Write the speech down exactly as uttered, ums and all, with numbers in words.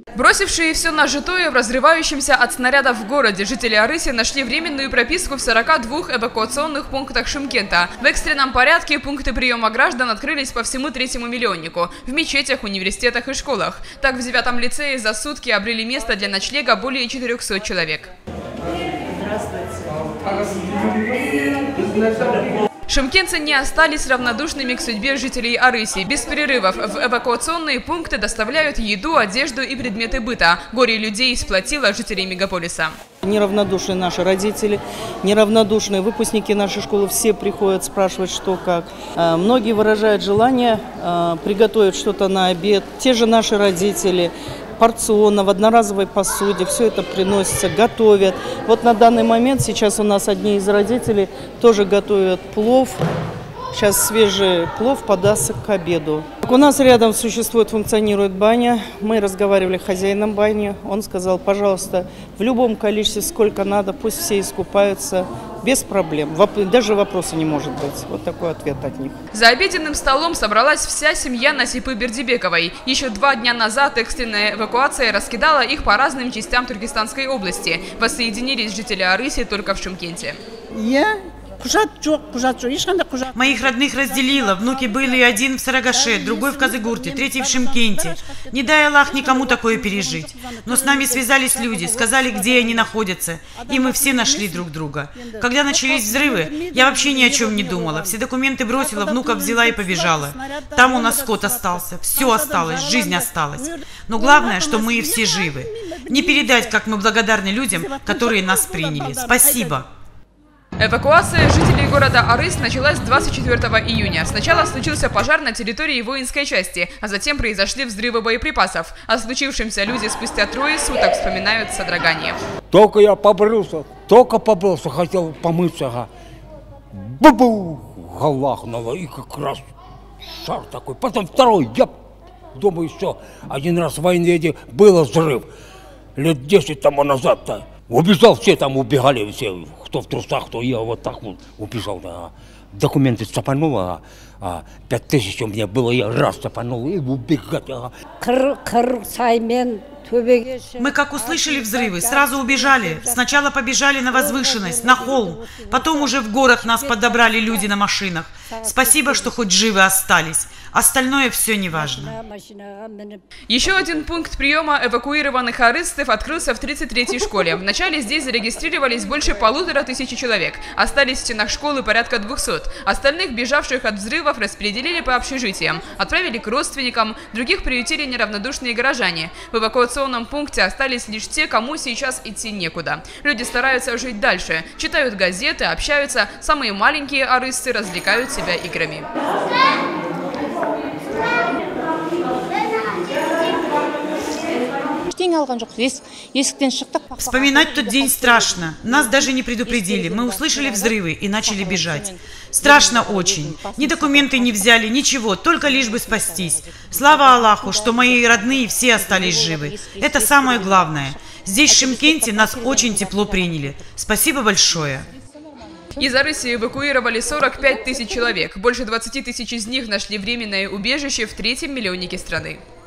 Бросившие все нажитое в разрывающемся от снарядов в городе, жители Арыси нашли временную прописку в сорока двух эвакуационных пунктах Шымкента. В экстренном порядке пункты приема граждан открылись по всему третьему миллионнику, в мечетях, университетах и школах. Так, в девятом лицее за сутки обрели место для ночлега более четырёхсот человек. Шымкентцы не остались равнодушными к судьбе жителей Арыси. Без перерывов в эвакуационные пункты доставляют еду, одежду и предметы быта. Горе людей сплотило жителей мегаполиса. Неравнодушные наши родители, неравнодушные выпускники нашей школы, все приходят спрашивать, что как. Многие выражают желание приготовить что-то на обед. Те же наши родители. Порционно, в одноразовой посуде, все это приносится, готовят. Вот на данный момент сейчас у нас одни из родителей тоже готовят плов. Сейчас свежий плов подастся к обеду. У нас рядом существует, функционирует баня. Мы разговаривали с хозяином бани. Он сказал, пожалуйста, в любом количестве, сколько надо, пусть все искупаются. Без проблем. Даже вопроса не может быть. Вот такой ответ от них. За обеденным столом собралась вся семья Насипы Бердибековой. Еще два дня назад экстренная эвакуация раскидала их по разным частям Туркестанской области. Воссоединились жители Арыси только в Шымкенте. Я... Моих родных разделила. Внуки были один в Сарагаше, другой в Казыгурте, третий в Шымкенте. Не дай Аллах никому такое пережить. Но с нами связались люди, сказали, где они находятся. И мы все нашли друг друга. Когда начались взрывы, я вообще ни о чем не думала. Все документы бросила, внуков взяла и побежала. Там у нас скот остался, все осталось, жизнь осталась. Но главное, что мы все живы. Не передать, как мы благодарны людям, которые нас приняли. Спасибо. Эвакуация жителей города Арыс началась двадцать четвёртого июня. Сначала случился пожар на территории воинской части, а затем произошли взрывы боеприпасов. О случившемся люди спустя трое суток вспоминают с содроганием. Только я побрился, только побрился, хотел помыться. Бу-бу! Галахнуло, и как раз шар такой. Потом второй, я думаю, все. Один раз в войне был взрыв. Лет десять тому назад-то. Убежал, все там убегали, все, кто в трусах, кто я вот так вот убежал. Да. Документы цапанул, а, а пять тысяч у меня было, я раз цапанул и убегать. А. Мы как услышали взрывы, сразу убежали. Сначала побежали на возвышенность, на холм. Потом уже в горах нас подобрали люди на машинах. Спасибо, что хоть живы остались. Остальное все не важно. Еще один пункт приема эвакуированных арыстов открылся в тридцать третьей школе. Вначале здесь зарегистрировались больше полутора тысячи человек. Остались в стенах школы порядка двухсот. Остальных, бежавших от взрывов, распределили по общежитиям. Отправили к родственникам, других приютили неравнодушные горожане. В эвакуационном В эвакуационном пункте остались лишь те, кому сейчас идти некуда. Люди стараются жить дальше, читают газеты, общаются. Самые маленькие арысцы развлекают себя играми. Вспоминать тот день страшно. Нас даже не предупредили. Мы услышали взрывы и начали бежать. Страшно очень. Ни документы не взяли, ничего, только лишь бы спастись. Слава Аллаху, что мои родные все остались живы. Это самое главное. Здесь, в Шымкенте, нас очень тепло приняли. Спасибо большое. Из Арыси эвакуировали сорок пять тысяч человек. Больше двадцати тысяч из них нашли временное убежище в третьем миллионнике страны.